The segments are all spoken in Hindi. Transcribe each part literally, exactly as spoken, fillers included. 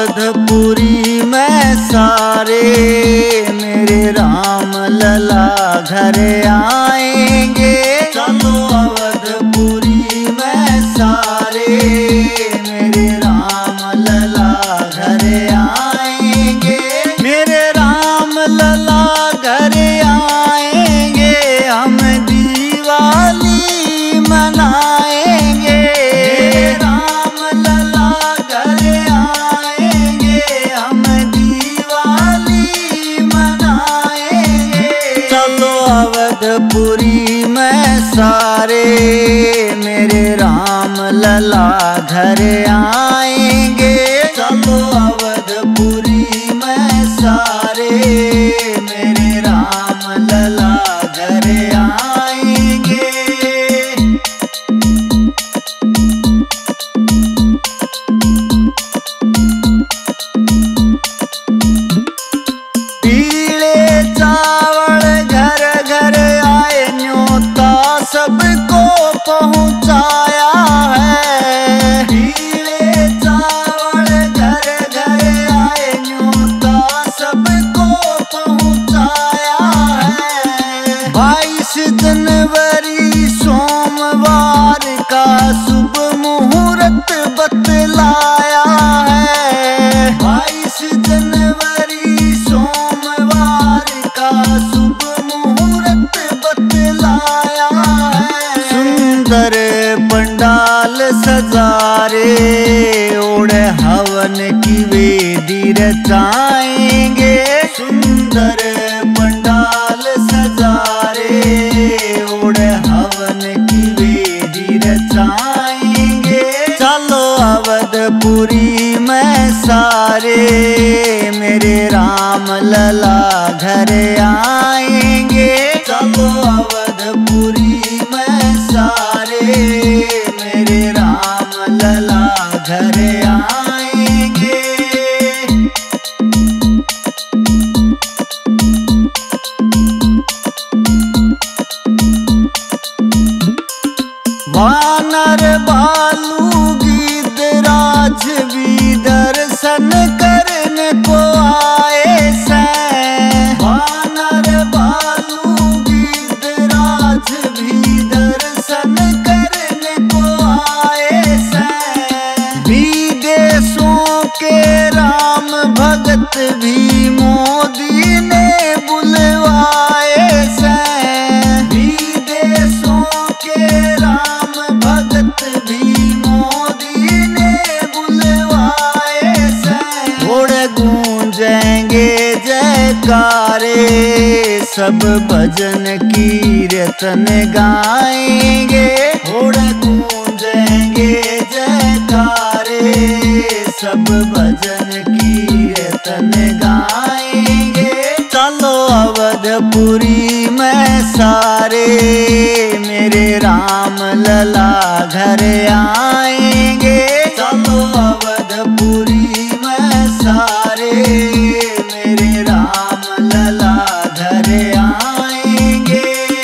अवधपुरी में सारे मेरे राम लला घर आएंगे। चलो अवधपुरी में सारे मेरे राम लला घर आएंगे। मेरे राम लला घर आएंगे, हम दिवाली मनाएंगे। मेरे राम लला घर आएंगे, हम दिवाली मनाएंगे। चलो अवधपुरी में सारे मेरे राम लला घर आएंगे। चलो अवधपुरी में सारे मेरे राम लला घर आएंगे। पीले चावल घर घर आए, न्योता सबको पहुँचाया है। पीले चावल घर घर आए, न्योता सबको पहुँचाया है। बाईस जनवरी सोमवार का शुभ मुहूर्त बतलाया है। बाईस जनवरी सोमवार का शुभ मुहूर्त बतलाया है। सुंदर पंडाल सजारे, ओढ़े हवन की वेदी रचाएंगे। सुंदर पंडाल सजारे, ओढ़े हवन की वेदी रचाएंगे। चलो अवधपुरी में सारे मेरे राम लला घर आएंगे। चलो अवधपुरी में सारे मेरे राम लला घर आएंगे। वानर भालू गिद्धराज भी दर्शन करने को आए से। वानर भालू गिद्धराज भी दर्शन करने को आए से। विदेशों के राम भगत भी मोदी ने बुलवाए से। विदेशों के राम भगत भी मोदी ने बुलवाए से। घोड़े गूंजेंगे जयकारे, सब भजन कीर्तन गाएंगे। घोड़े गूंजेंगे जयकारे, सब भजन कीर्तन गाएंगे। चलो अवधपुरी में सारे मेरे राम लला घर आएंगे। चलो अवधपुरी में सारे मेरे राम लला घर आएंगे।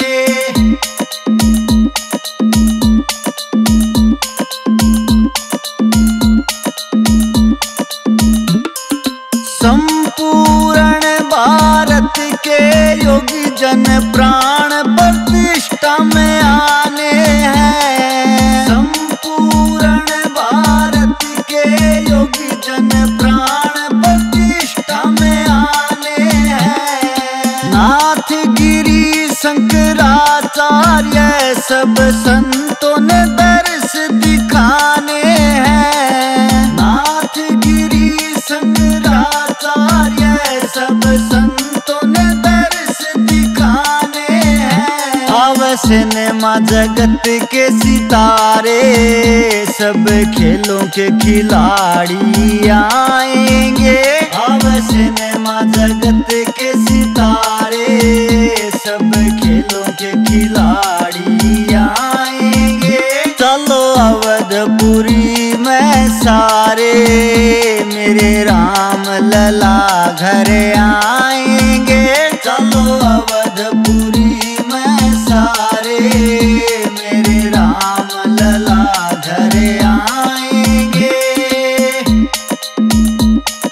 संपूर्ण भारत के योगी जन प्राण प्रतिष्ठा में आने हैं। संपूर्ण भारत के योगी जन प्राण प्रतिष्ठा में आने हैं। नाथ गिरी शंकराचार्य सब संतों ने दर्श दिखाने हैं। नाथ गिरी शंकराचार्य सब संतों ने दर्श दिखाने हैं। आव सिनेमा जगत के सितारे, सब खेलों के खिलाड़ी आएंगे। आव सिनेमा जगत के सितारे, सब खेलों के खिलाड़ी आएंगे। चलो अवधपुरी में सारे मेरे राम लला घर आएंगे। चलो अवधपुरी में सारे मेरे राम लला घर आएंगे।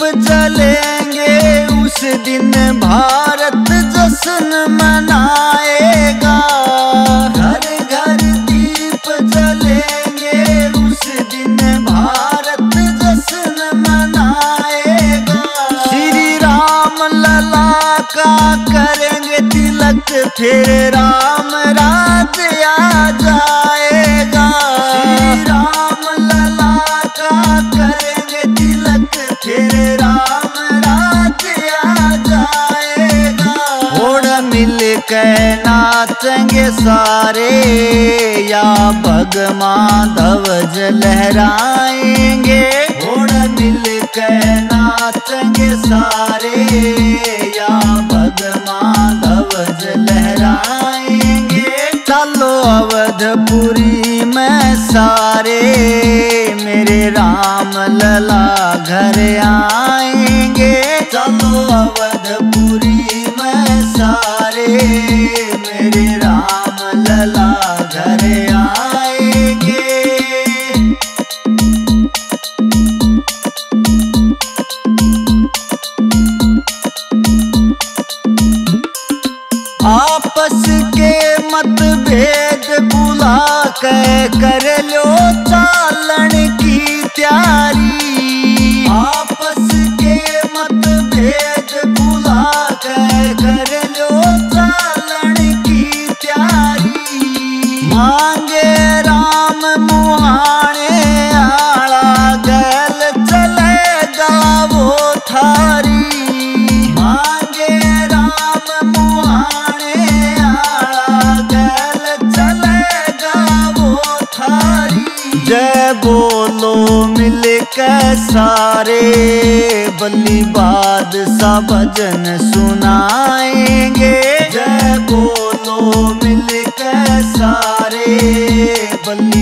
जलेंगे उस दिन भारत जश्न मनाएगा। घर घर दीप जलेंगे उस दिन भारत जश्न मनाएगा। श्री राम लला का करेंगे तिलक फिर राम राज आ जाएगा। श्री राम लला का करेंगे तिलक फिर राम राज आ जाएगा। घोड़ मिल के नाचेंगे सारे या भगमा ध्वज लहराएंगे। घोड़ मिल के नाचेंगे सारे या भगमा ध्वज लहराएंगे। चलो अवधपुरी में सारे मेरे राम लला घर आएंगे। चलो अवधपुरी में सारे मेरे राम लला घर आएंगे। आपस के मतभेद बुला के कर लो चालन की तैयारी। आपस के मतभेद बुला के कर लो चालन की तैयारी। मांगे राम मुहाने आला गल चलेगा वो थारी। मांगे राम मुहाने आला गल चलेगा वो थारी। जय बोलो मिल के सारे बल्ली बादशाह भजन सुनाएंगे। जय बोलो मिल के सारे बल्ली